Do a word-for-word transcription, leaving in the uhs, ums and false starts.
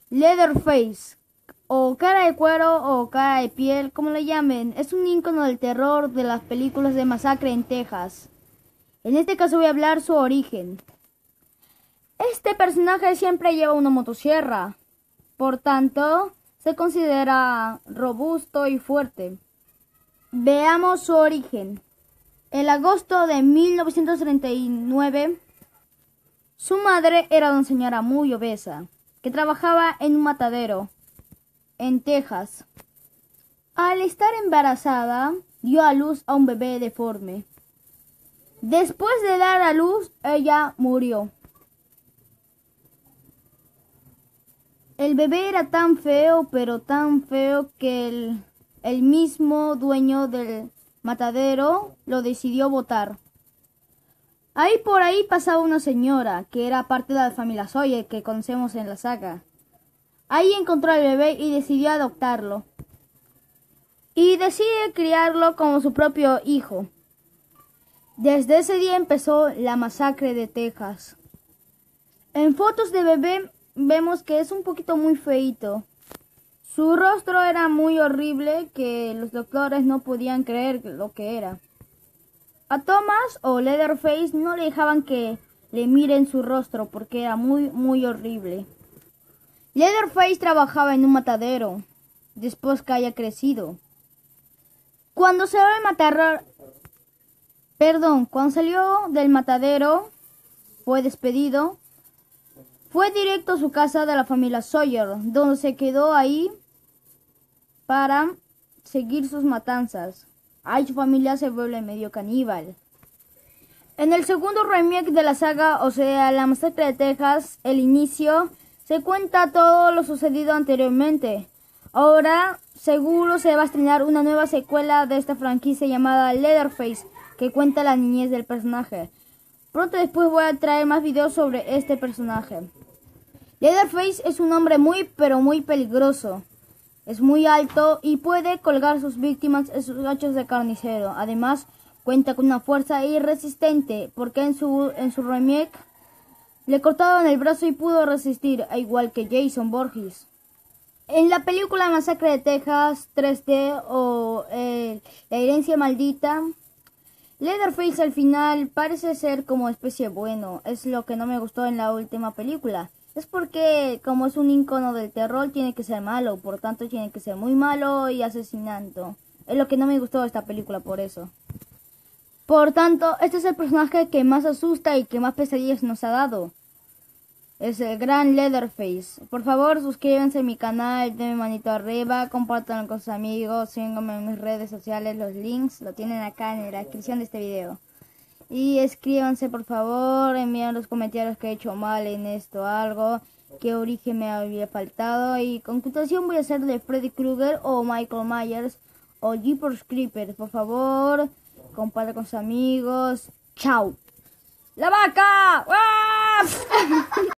Leatherface, o cara de cuero o cara de piel, como le llamen, es un ícono del terror de las películas de masacre en Texas. En este caso voy a hablar su origen. Este personaje siempre lleva una motosierra, por tanto, se considera robusto y fuerte. Veamos su origen. En agosto de mil novecientos treinta y nueve, su madre era una señora muy obesa, que trabajaba en un matadero, en Texas. Al estar embarazada, dio a luz a un bebé deforme. Después de dar a luz, ella murió. El bebé era tan feo, pero tan feo que el, el mismo dueño del matadero lo decidió botar. Ahí por ahí pasaba una señora, que era parte de la familia Sawyer que conocemos en la saga. Ahí encontró al bebé y decidió adoptarlo. Y decide criarlo como su propio hijo. Desde ese día empezó la masacre de Texas. En fotos de bebé vemos que es un poquito muy feito. Su rostro era muy horrible que los doctores no podían creer lo que era. A Thomas o Leatherface no le dejaban que le miren su rostro porque era muy muy horrible. Leatherface trabajaba en un matadero después que haya crecido. Cuando se va a matar, perdón, cuando salió del matadero, fue despedido. Fue directo a su casa de la familia Sawyer, donde se quedó ahí para seguir sus matanzas. Ahí su familia se vuelve medio caníbal. En el segundo remake de la saga, o sea, la masacre de Texas, el inicio, se cuenta todo lo sucedido anteriormente. Ahora, seguro se va a estrenar una nueva secuela de esta franquicia llamada Leatherface, que cuenta la niñez del personaje. Pronto después voy a traer más videos sobre este personaje. Leatherface es un hombre muy pero muy peligroso. Es muy alto y puede colgar a sus víctimas en sus hachos de carnicero. Además, cuenta con una fuerza irresistente, porque en su, en su remake le cortaron el brazo y pudo resistir, a igual que Jason Voorhees. En la película Masacre de Texas tres D o eh, La herencia maldita, Leatherface al final parece ser como especie bueno. Es lo que no me gustó en la última película. Es porque como es un ícono del terror tiene que ser malo, por tanto tiene que ser muy malo y asesinando. Es lo que no me gustó de esta película por eso. Por tanto, este es el personaje que más asusta y que más pesadillas nos ha dado. Es el gran Leatherface. Por favor, suscríbanse a mi canal, denme manito arriba, compártanlo con sus amigos, síganme en mis redes sociales, los links lo tienen acá en la descripción de este video. Y escríbanse por favor, envíen los comentarios que he hecho mal en esto, algo, qué origen me había faltado. Y con continuación voy a hacer de Freddy Krueger o Michael Myers o Jeepers Creepers. Por favor, compartan con sus amigos. Chao. ¡La vaca! ¡Ah!